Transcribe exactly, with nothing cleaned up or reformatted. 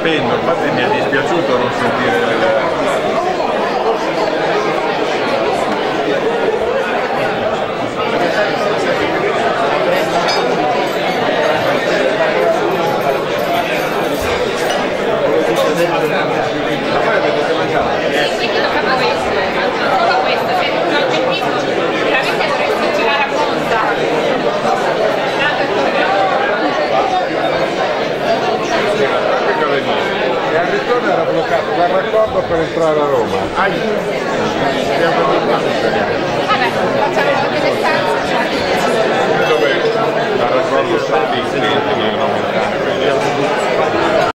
sapendo, infatti mi è dispiaciuto non sentire le... E al ritorno era bloccato dal raccordo per entrare a Roma.